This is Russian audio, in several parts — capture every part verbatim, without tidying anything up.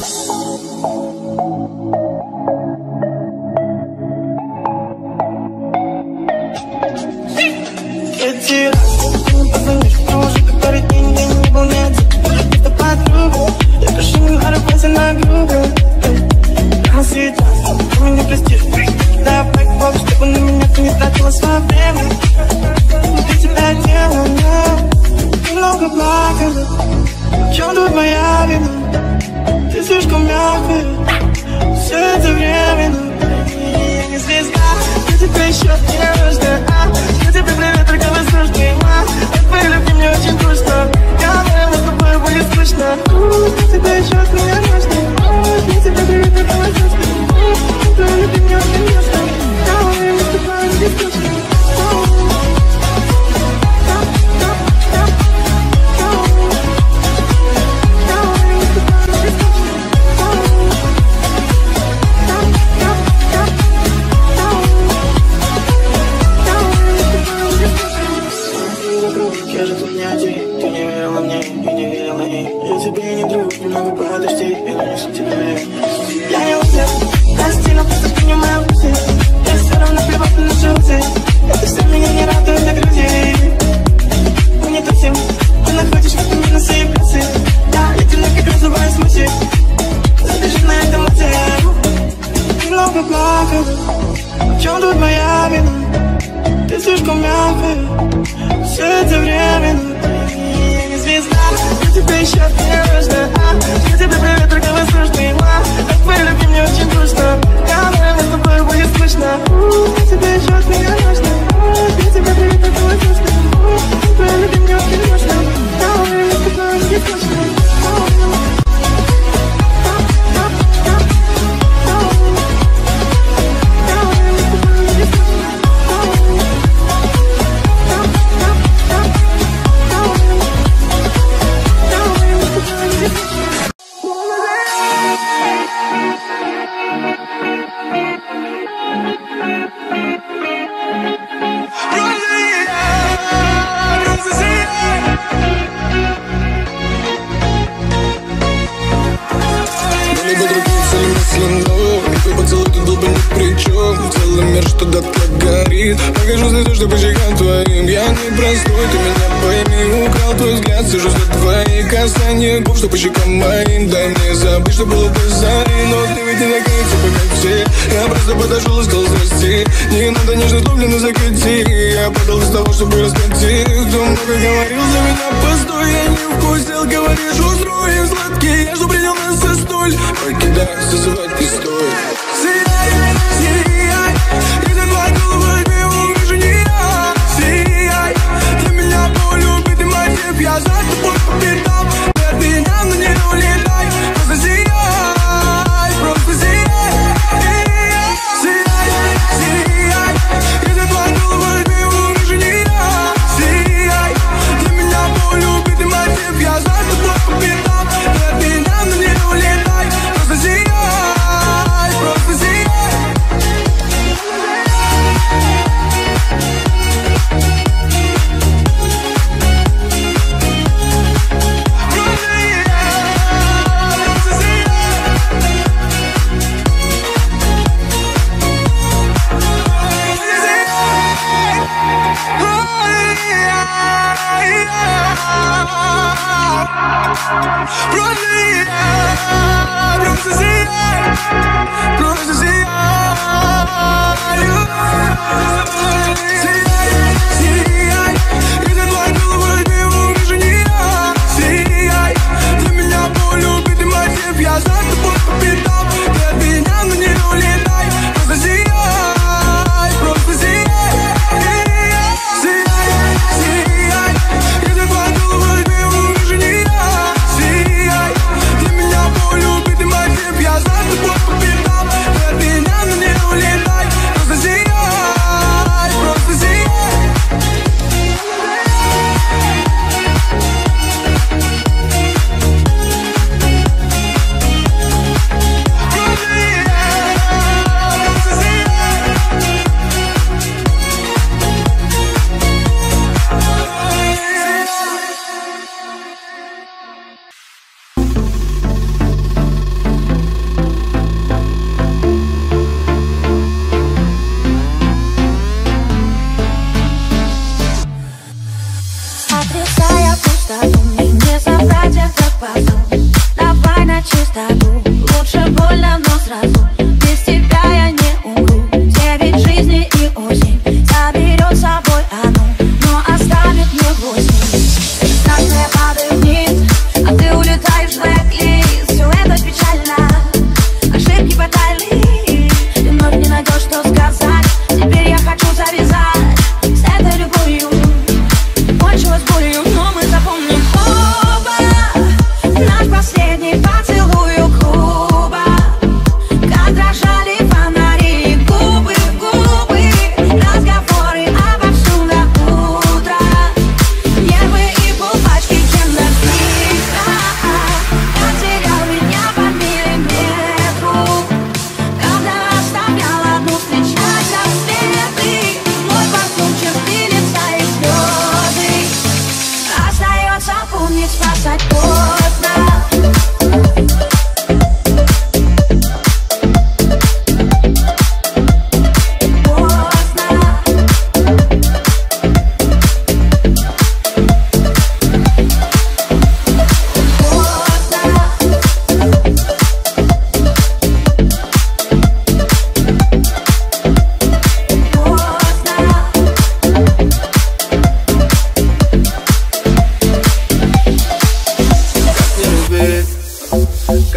Я за тобой по пятам, от меня, но не улетай, просто сияй.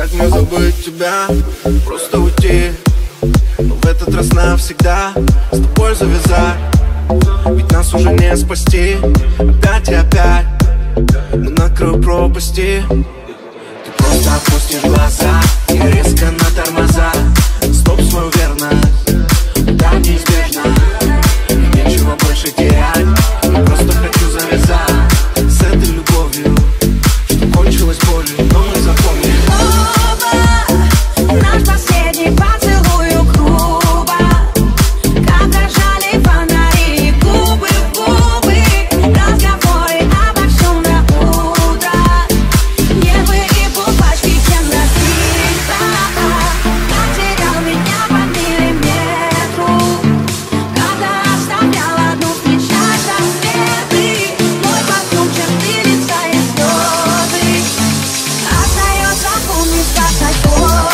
Как мне забыть тебя, просто уйти, но в этот раз навсегда с тобой завязать. Ведь нас уже не спасти, опять и опять мы на краю пропасти. Ты просто опустишь глаза и резко на тормоза. Стоп свою верность, да, неизбежно. И нечего больше терять, я просто хочу завязать с этой любовью, что кончилось болью, но мы запомним. Оба, наш последний поцелуй у клуба, как дрожали фонари, губы в губы, разговоры обо всем до утра, нервы и пупачки, чем напиться. Потерял меня по миллиметру, когда оставлял одну встречать рассветы. Мой парфюм, черты лица и слезы. Остается помнить, сказать поздно.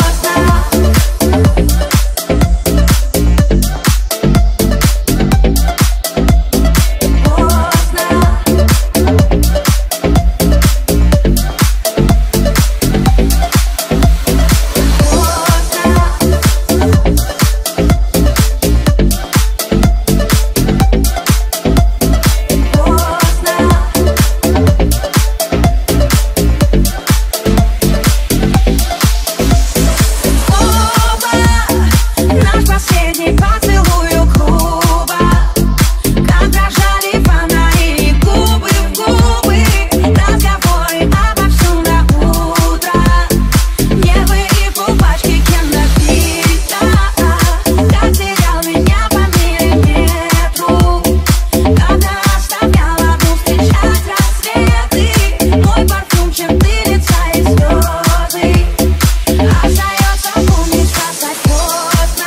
Наш последний поцелуй у клуба, как дрожали фонари, губы в губы, разговоры обо всем до утра, нервы и пупачки, кем напиться. Как терял меня по миллиметру, когда оставлял одну встречать рассветы. Мой парфюм, черты лица и слезы. Остается помнить, сказать поздно.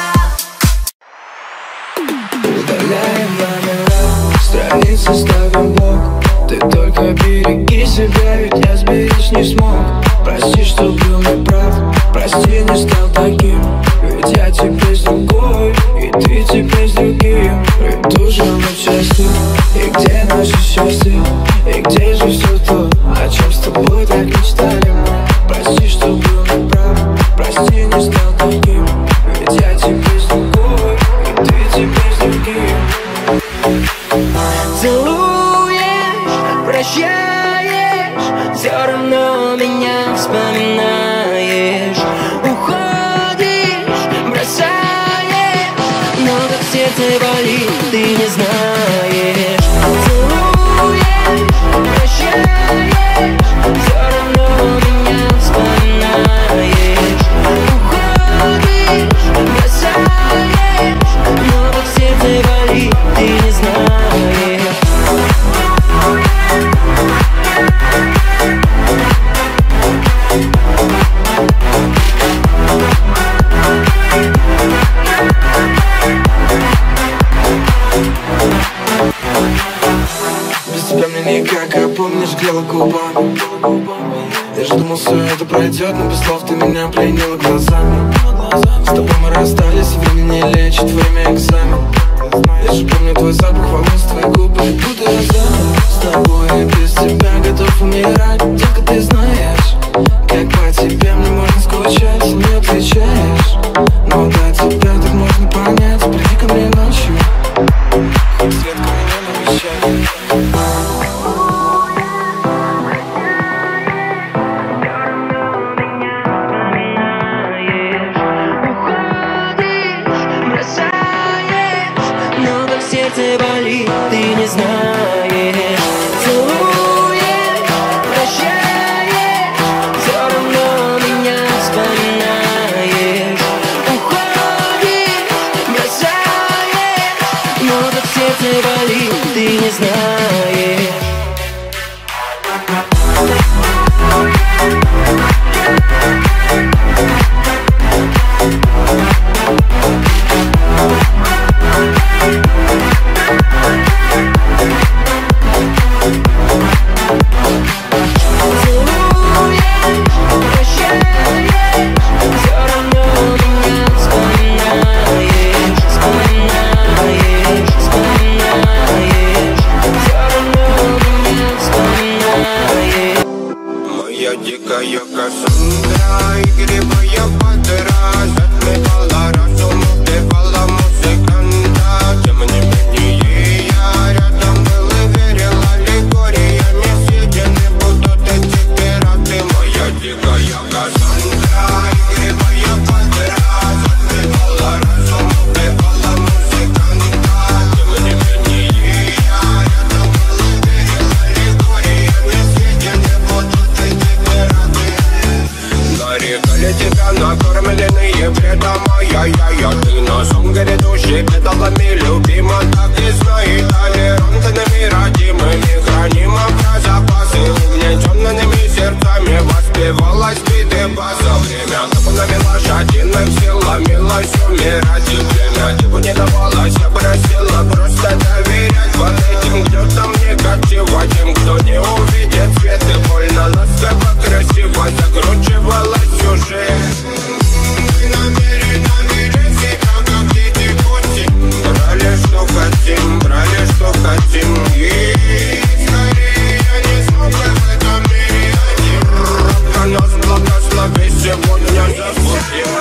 Удаляем номера, страницы ставим блок. Ты только береги себя, ведь я сберечь не смог. Прости, что был неправ, прости, не стал таким. Ведь я теперь с другой, и ты теперь с другим. Придушим на части, и где наши счастья, и где же все то, о чем с тобой так мечтали мы. Прости, что был неправ, прости, не стал таким. Ведь я теперь с другой, и ты теперь с другим. Целуешь, прощаешь, все равно меня вспоминаешь. Уходишь, бросаешь, но как сердце болит, ты не знаешь. Целуешь, прощаешь, все равно меня вспоминаешь. Уходишь, бросаешь, но как сердце болит, ты не знаешь. Без тебя мне никак, а помнишь, грела губами. Я же думал, все это пройдет, но без слов ты меня пленила глазами. С тобой мы расстались, время не лечит, время экзамен. Я же помню твой запах волос, твои губы, будто я замер. С тобой и без тебя готов умирать. Детка, ты знаешь, как по тебе мне можно скучать. Не отвечаешь, но до тебя так можно понять. Приди ко мне ночью, хоть редко меня навещай. Сердце болит, ты не знаешь. Целуешь, прощаешь, все равно меня Оберегали тебя накормленные бредом, ай-яй-яй. Ты носом грядущий педалами любима, так и знай. Толерантными, родимыми, хранима про запасы. Угнетенными сердцами воспевалась биты база. Время табунами лошадиных сил ломилось умирать. И время типу не давалось, я просила просто доверять вот этим где-то мне катива. Тем, кто не увидит свет и больно ласково, красиво закручивалась сюжет. Мы намеренно берем себя, как дети пути. Брали, что хотим, брали, что хотим. И скорее я не смог бы в этом мире один. Робко нас благослови, сегодня забудем.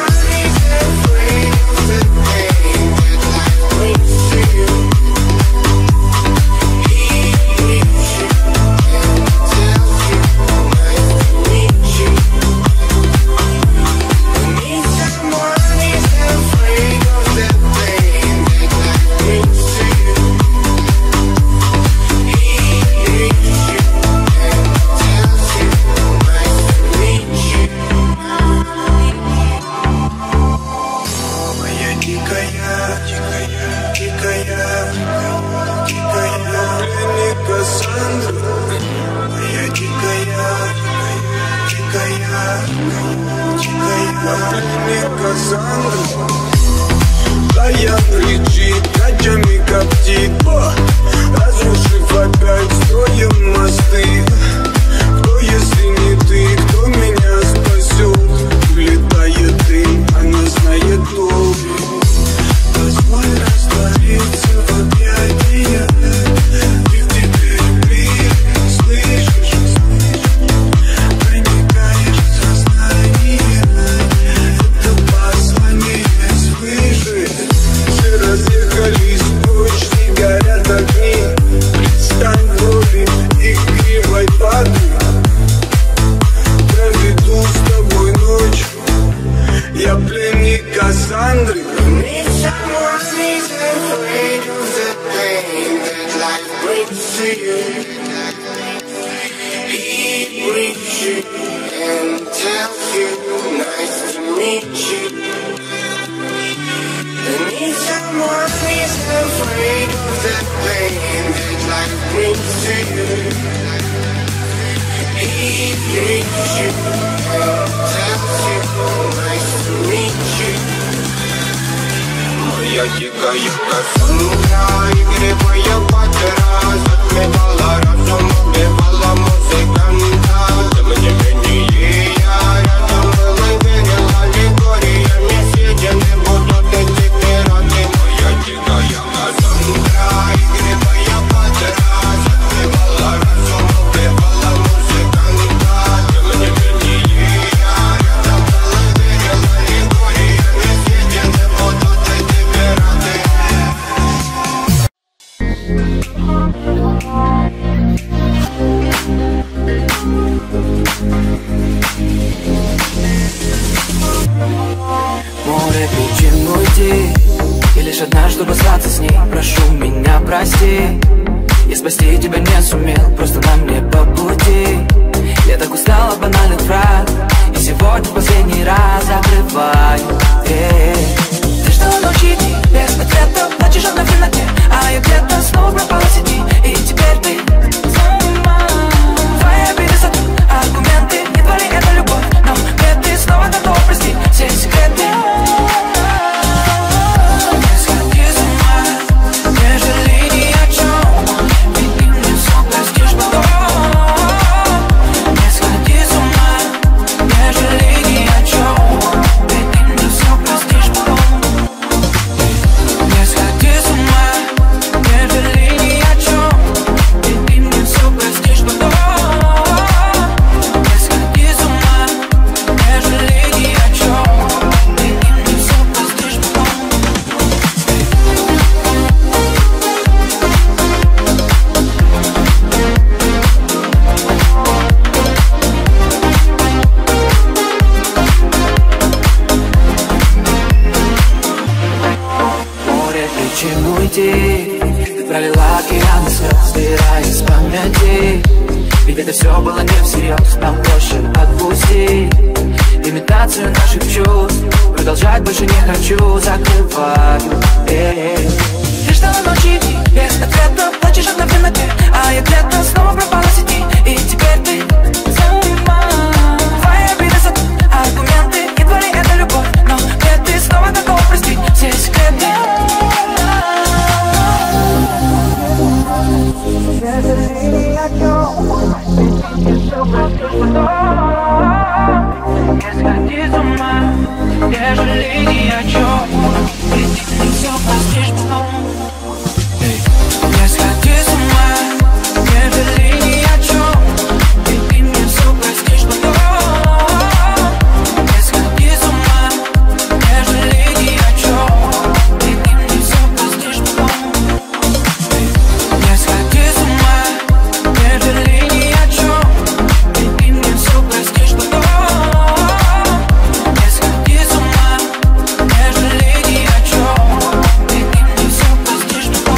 Моя дикая Кассандра, игривая патера, затмевала разум, убивала музыканта. Тем не менее я рядом был и верил аллегориями, съедены будут эти пираты. Моя дикая Кассандра, игривая патера, затмевала разум, убивала музыканта. Тем не менее я рядом был и верил аллегориями, съедены будут эти пираты. Море причин уйти, и лишь одна, чтобы остаться с ней. Прошу меня, прости, я спасти тебя не сумел, просто нам не по пути. Я так устал от банальных фраз, и сегодня в последний раз закрываю дверь. Ты что научить без ответов, плачешь одна в темноте, а я где-то снова пропала в сети. И теперь ты сама. Твои обиды сотрут аргументы, не твори, это любовь. Нам где ты снова готов простить все секреты. Не сходи с ума, не жалей ни о чем, ведь ты мне все простишь потом. Не сходи с ума, не жалей ни о чем, ведь ты мне все простишь потом. Не сходи с ума, не жалей ни о чем, ведь ты мне все простишь потом. Не сходи с ума, не жалей ни о чем, ведь ты мне все простишь потом. Море причин уйти, ты пролила океаны слез, стирая из памяти. Ведь это все было не всерьез. Нам проще отпустить имитацию наших чувств. Продолжать больше не хочу, закрываю. Ты ждала ночи без ответа, плачешь одна в темноте, а я где-то снова пропала в сети. И теперь ты сама. Твои обиды за аргументы, не твори, это любовь. Но где ты снова готова простить все секреты? Не сходи с ума, не жалей ни о чем. Ведь ты все простишь потом. Не сходи с ума, не жалей ни о чем. Ведь ты мне все простишь потом. Не сходи с ума, не жалей ни о чем. Ведь ты мне все простишь потом. Не сходи с ума, не жалей ни о чем. Ведь ты мне все простишь потом. Не сходи с ума, не жалей ни о чем. Ведь ты мне все простишь потом.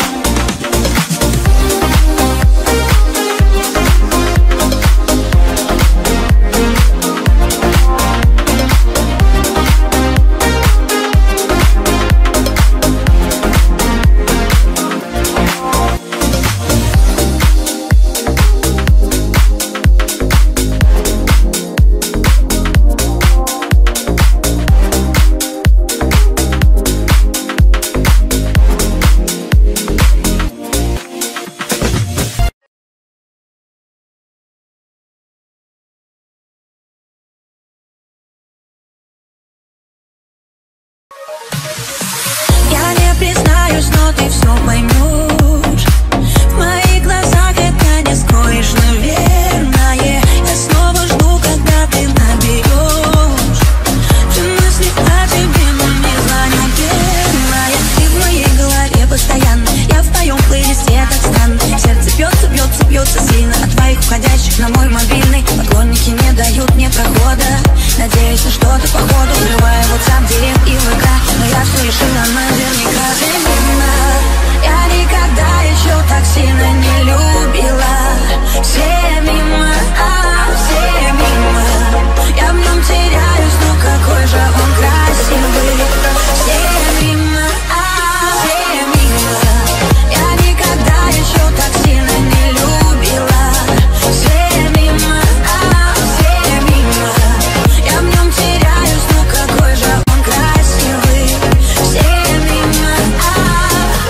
Я не признаюсь, но ты все поймешь. В моих глазах это не скроешь, наверное. Я снова жду, когда ты наберешь. Все мысли о тебе, но не звоню первая. Ты в моей голове постоянно, я в твоем плейлисте так странно. Сердце бьется, бьется, бьется сильно от твоих входящих на мой мобильный. Поклонники не дают мне прохода. Надеюсь на что-то по ходу, врывая WhatsApp, директ и ВК. Но я все решила наверняка. Именно я никогда еще так сильно не любила. Все мимо, а все мимо. Я в нем теряюсь, но какой же он красивый. Все мимо, а все мимо. Я никогда еще так сильно не любила. Все мимо, а все мимо. Я в нем теряюсь, но какой же он красивый. Все мимо, а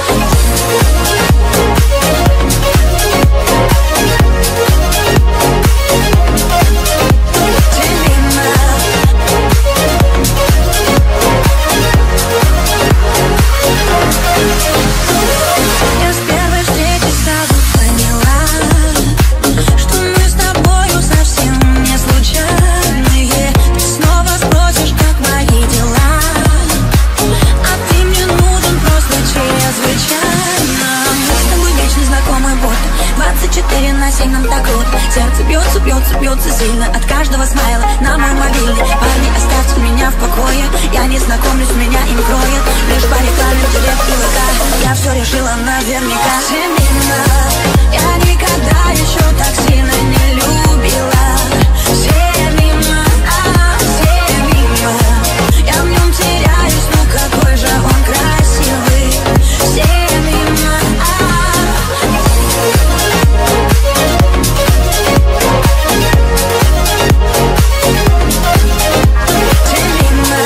все мимо. Я с первой встречи сразу поняла, что мы с тобою совсем не случайные. Ты снова спросишь, как мои дела, а ты мне нужен просто чрезвычайно. Мы с тобой вечно знакомые будто двадцать четыре на семь нам так круто. Сердце бьется, бьется, бьется сильно от каждого смайла на мой мобильный. Парни, оставьте меня в покое, я не знакомлюсь, меня им кроет. Лишь по рекламе, директ и ВК. Я все решила наверняка. Все мимо. Я никогда еще так сильно не любила. Все мимо, а все мимо. Я в нем теряюсь, ну какой же он красивый. Все мимо, а все мимо.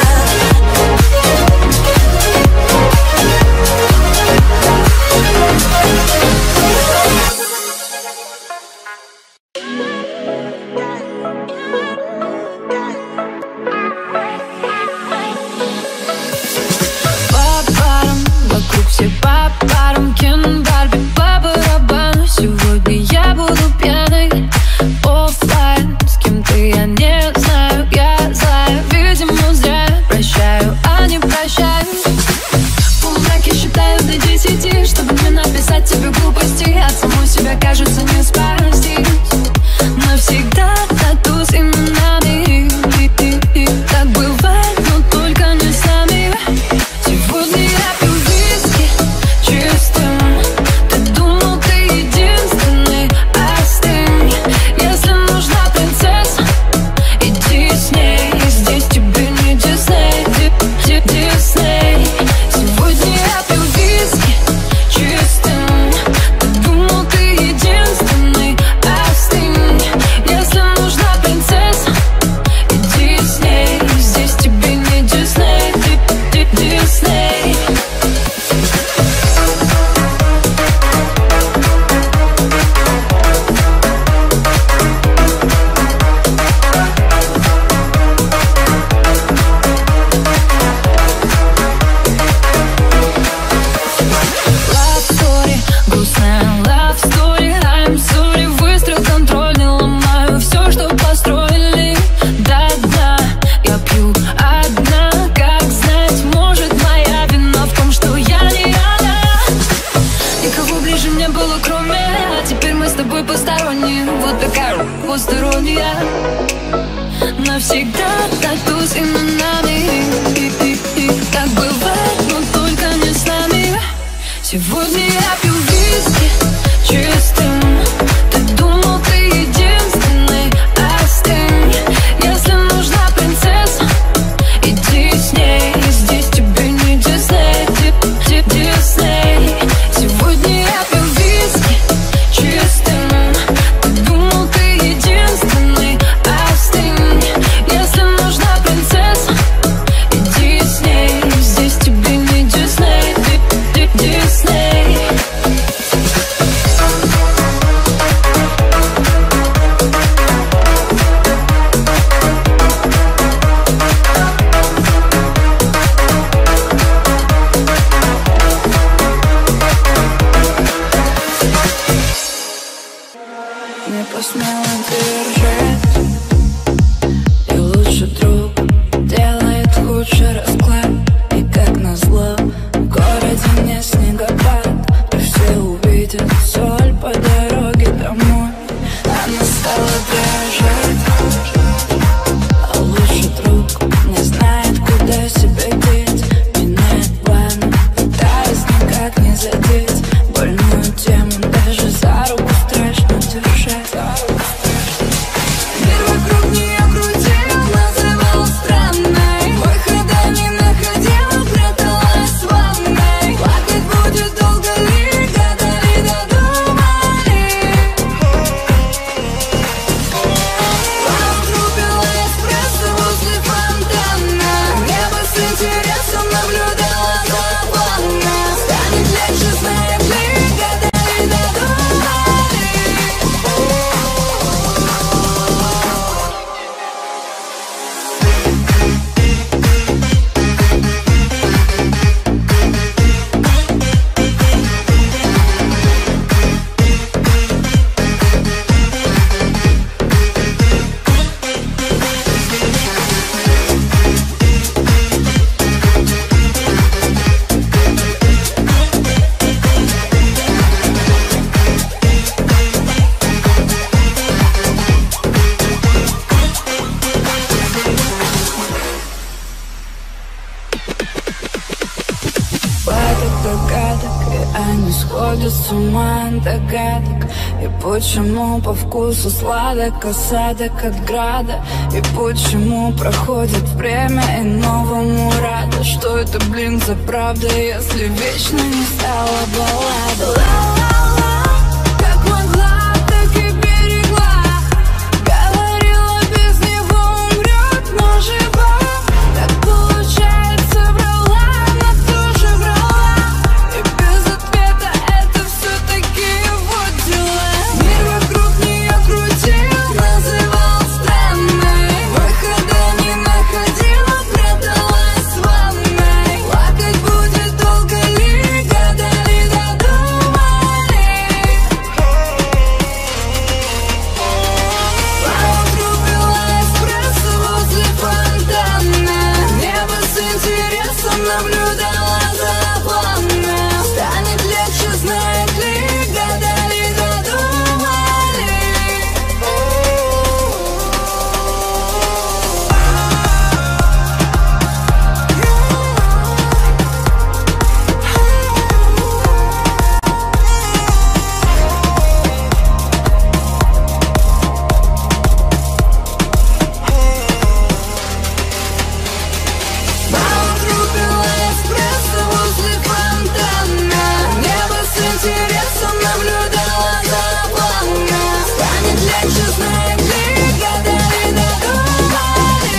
загадок, и они сходят с ума от догадок. И почему по вкусу сладок осадок от града? И почему проходит время и новому рада? Что это, блин, за правда, если вечно не стала баллада? Ла-ла-ла, как могла, так и берегла. Говорила, без него умрет, но жива. Так получается, врала, но тоже врала. И без ответа это все-таки его дела. Мир вокруг нее крутил, называл странной. Выхода не находила, пряталась в ванной. Плакать будет долго ли, гадали, додумали. Поутру пила эспрессо возле фонтана. Небо с интересом наблюдала за планом. Станет легче, знает ли, гадали, додумали. Поутру пила эспрессо возле фонтана. Небо с интересом наблюдала за планом. Станет легче, знает ли, гадали, додумали.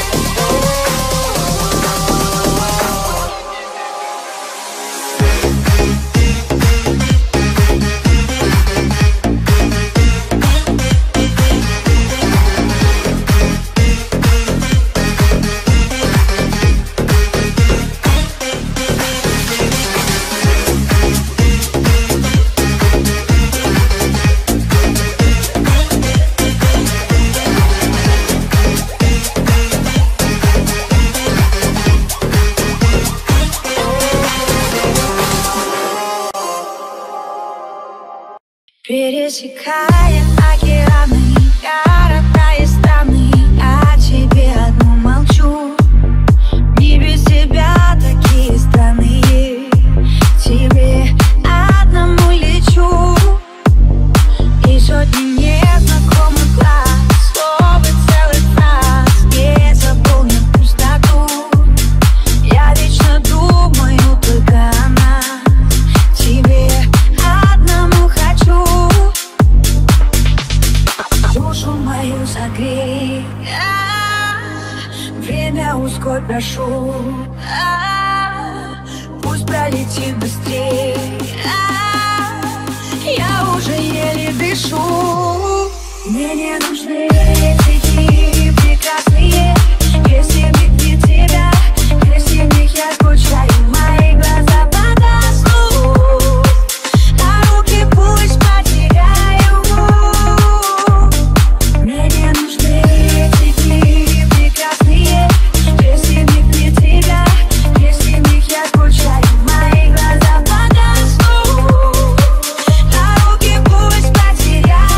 Пересекая океаны, города и страны, о тебе одну молчу. Не без тебя такие странные, тебе одному лечу. И сотни незнакомых глаз, слов и целых фраз не заполнят пустоту. Я вечно думаю только о нас, тебе одному хочу. Душу мою согрей, а, время ускорь, прошу, а, пусть пролетит быстрей, а, я уже еле дышу. Мне не нужны эти дни прекрасные, если в них нет тебя, если в них я скучаю, мои глаза погаснут, а руки пусть потеряю. Мне не нужны эти дни прекрасные, если в них нет тебя, если в них я скучаю, мои глаза погаснут, а руки пусть потеряю.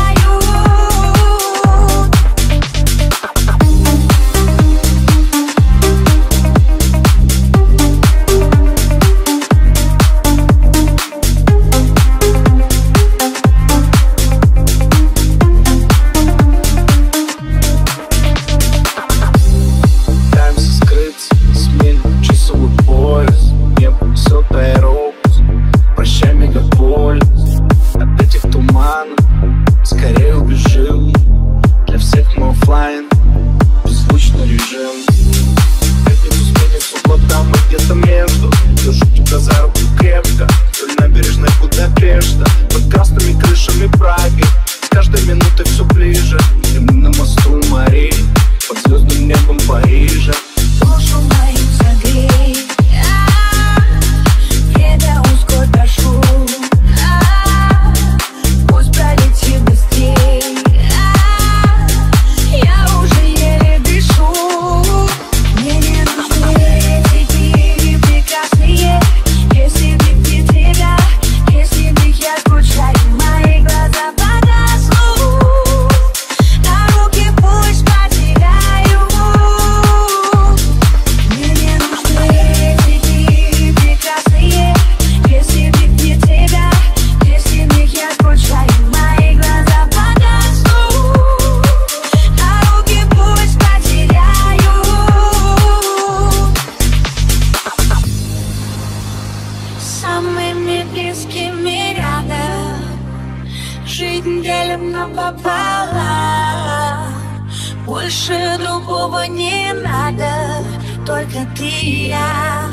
Пытаемся скрыться, сменим часовой пояс. Небо несет аэробус, прощай мегаполис. От этих туманов скорее убежим. Для всех мы оффлайн, беззвучный режим. В пятницу сменим субботу, там мы где-то между. Держу тебя за руку крепко, вдоль набережной Будапешта, под красными крышами Праги. С каждой минутой все ближе, и мы на мосту Марии, под звездным небом Парижа. Душу мою согрей, а, время ускорь, прошу, а, пусть пролетит быстрей, а, я уже еле дышу. Мне не нужны эти дни прекрасные, если в них нет разделим напополам. Больше другого не надо, только ты и я.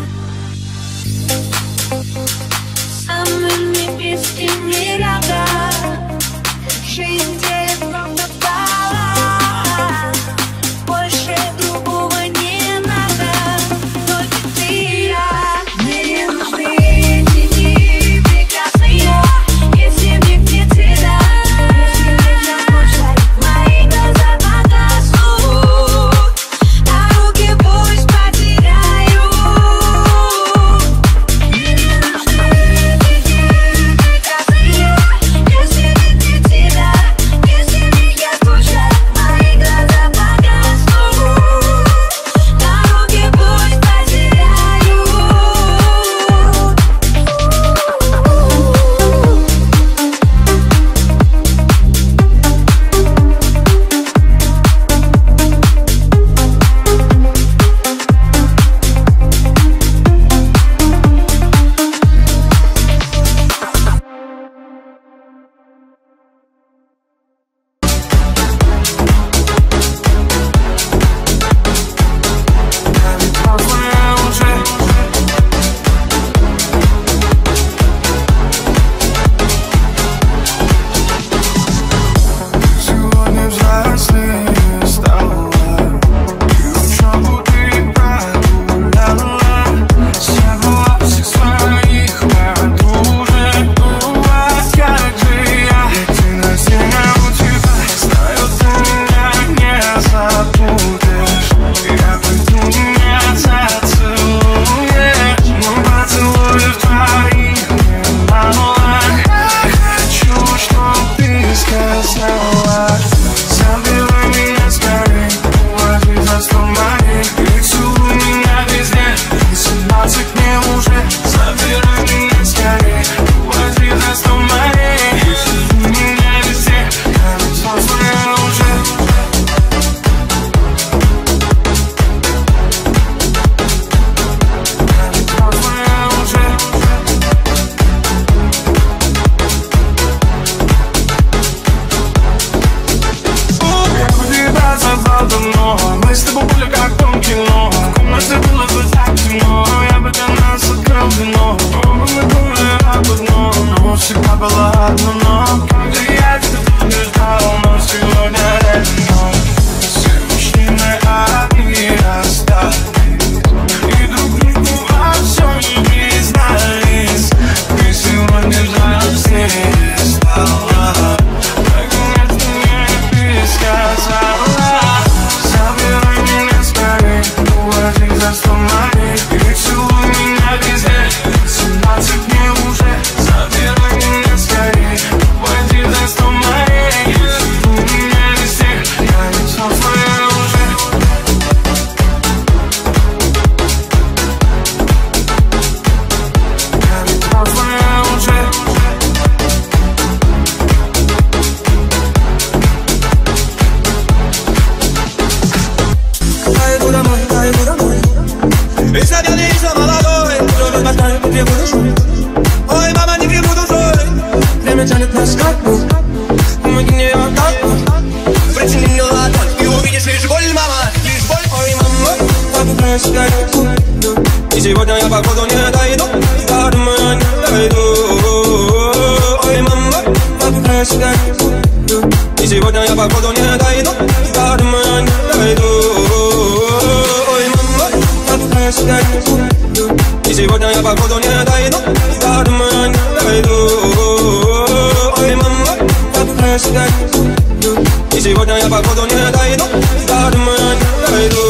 Самыми близкими рядом, жизнь делит напополам. Больше другого не надо, только ты и я. Мне не нужны эти дни прекрасные, если мне где цвета. Если меня пожарит, мои глаза погаснут, а руки пусть потеряю. Мне не нужны эти дни прекрасные, если мне где цвета. Если меня пожарит, мои глаза погаснут, а руки пусть потеряю. Сегодня взрослее стала, и учебу ты прогуляла. Забыла всех своих подружек, бывает, как же я. Единая стена у тебя, знаю, ты меня не забудешь. Я пойду, меня зацелуешь, но поцелуев твоих немало. Я хочу, чтоб ты сказала: забирай меня скорей, увози за сто морей и целуй меня везде. Семнадцать мне уже, забирай меня скорей, увози за сто морей и целуй меня везде. Я ведь взрослая уже. Я ведь взрослая уже. Я бы тебя забрал давно, мы с тобой были как в том кино. В комнате было бы так темно, я бы для нас открыл вино. Мы были об одном, но всегда было одно но. Как же я тебя побеждал, но сегодня рядом. Все мужчины одни остались, и друг другу во всем не признались. Ты сегодня взрослее стала, наконец-то мне ты сказала: забирай меня скорей, увози за сто морей и целуй меня везде. Семнадцать мне уже, забирай меня скорей, увози за сто морей и целуй меня везде. Я ведь взрослая уже. Я ведь взрослая уже. Пойду домой, пойду домой. И соберись молодой, чтобы поставить тебе душу. Ой, мама, не гребу душой. Время тянет нас как бы, помоги мне отдохнуть. Протяни мне ладонь, и увидишь лишь боль, мама, лишь боль. Ой, мама, попытаюсь сигарету, и сегодня я походу не дойду, я думаю, не дойду. Ой, мама, попытаюсь сигарету, и сегодня я походу не дойду, я думаю, не дойду. Ой, мама, попытаюсь сигарету, и сегодня я походу не дойду, я думаю, не дойду. Ой, мама, попытаюсь сигарету, и сегодня я походу не дойду, я думаю, не дойду.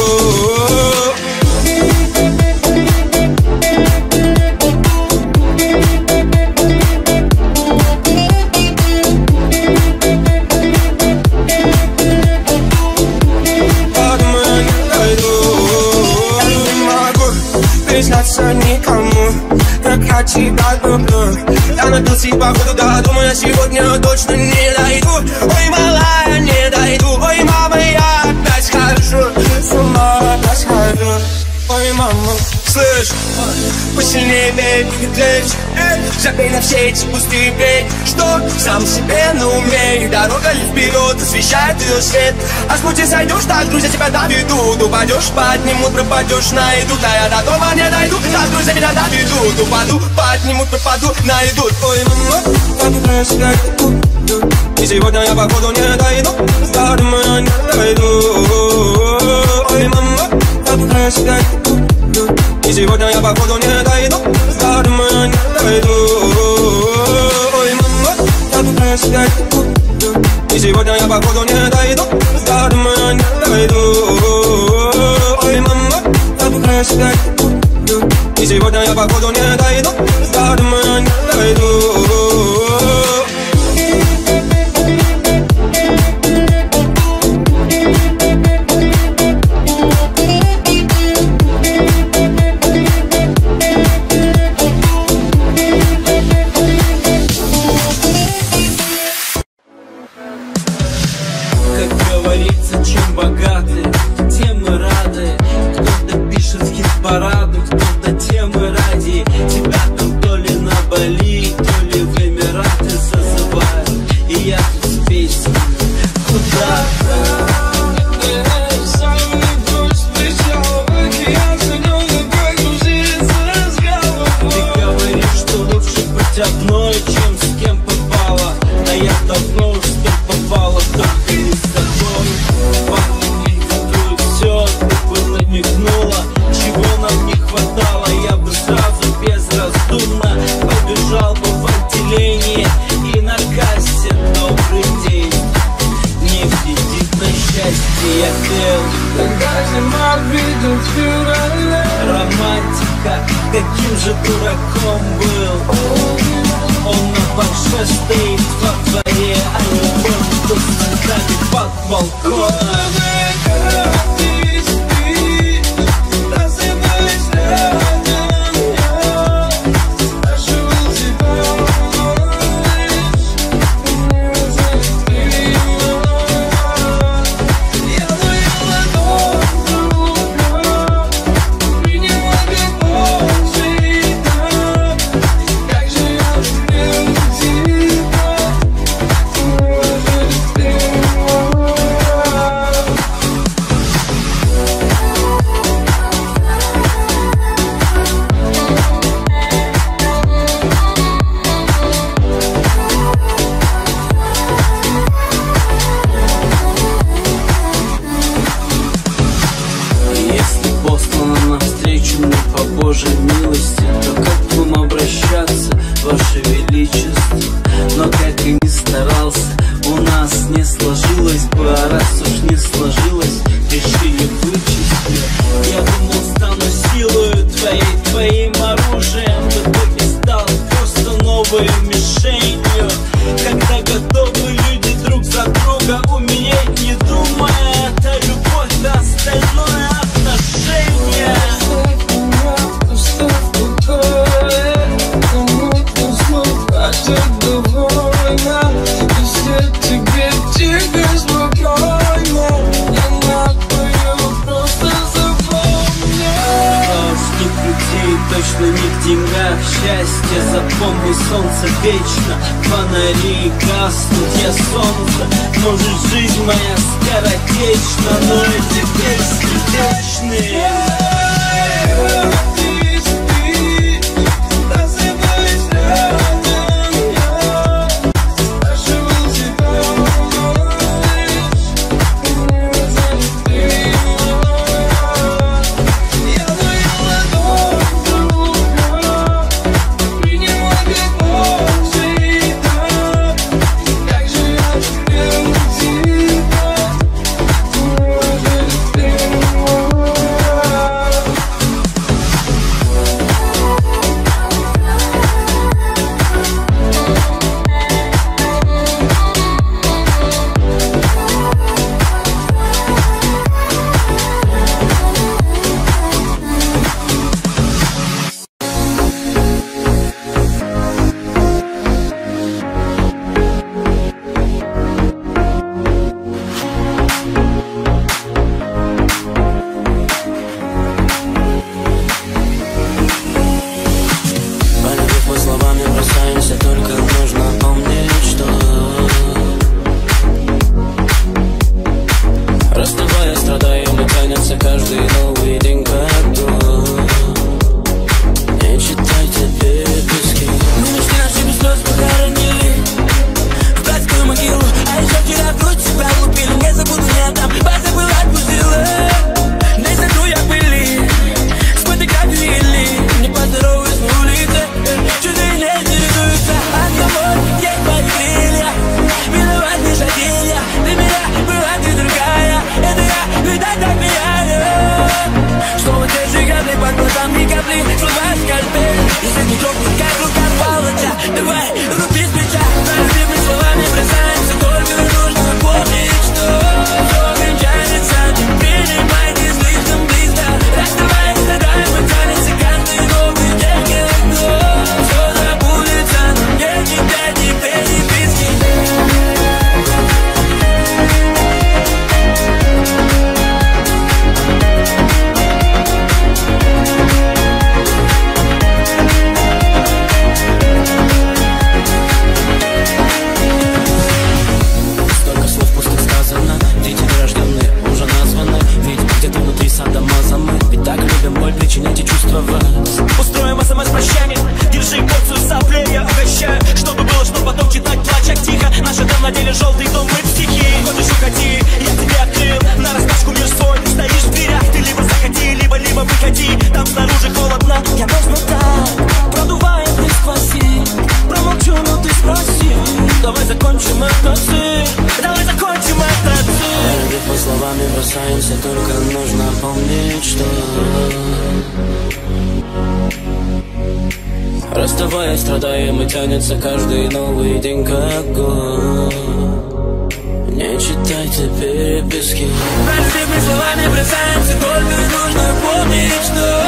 Признаться никому, как я тебя люблю. Я напился и походу до дома я сегодня точно не дойду. Ой, малая, не дойду. Ой, мама, я опять схожу с ума, опять схожу. Ой, мама, Слышь, посильнее бей, двигатель, забей на все эти пустые бей. Что сам себе на уме, и дорога лишь вперед освещает ее свет. А с пути сойдешь, так друзья тебя доведут. Упадешь, поднимут, пропадешь, найдут. А я до дома не дойду, так друзья меня доведут. Упаду, поднимут, пропаду, найдут. Ой, мама, поднимаю себя, и сегодня я походу не дойду, старым я не дойду. Ой, мама, поднимаю себя, и сегодня я походу не дойду, старым я не дойду. Ой, мама, поднимаю себя, и сегодня я походу не дойду, старым я не дойду. Ой, мама, поднимаю себя, и сегодня я походу не дойду, старым я не дойду. Каким же дураком был он, на большой стоит во дворе, а не он тут с ногами под балконом. Божьей милости, то как к вам обращаться, Ваше Величество? Но как и не старался, у нас не сложилось бы, а раз уж не сложилось, решили вычислить. Я думал, стану силою твоей, твоим оружием, в итоге стал просто новой мишенью. Когда готовы люди друг за друга умереть, не думая, это любовь, да остальное отношение. Точно не в деньгах счастье, запомни, солнце вечно, фонари гаснут, я солнце, может жизнь моя скоротечна, но эти песни вечные. словами капли, слова скальпель. Язык не дрогнет, как рука палача. Давай, руби с плеча. Разбитыми словами бросаемся, только нужно помнить, что все кончается. Не принимай, не слишком близко. Расставаясь, страдаем, мы тянемся каждый новый день. Никто все забудется, но мне тебя теперь не близки. Причинять и чувствовать. Устроим смс-прощание, держи порцию соплей, я угощаю. Чтобы было, что потом читать, плача тихо. Наши там на деле желтый дом, мы психи. Хочешь уходи, я тебя открыл. На раскачку мир свой, ты стоишь в дверях. Ты либо заходи, либо, либо выходи. Там снаружи холодно, я можно так. Продуваем насквозь, промолчу, но ты спроси. Давай закончим этот цирк, давай закончим этот цирк. Любовь по словами бросаемся, только нужно помнить, что расставаясь, страдаем и тянется каждый новый день как год. Не читайте переписки. Простыми словами бросаемся, только нужно помнить, что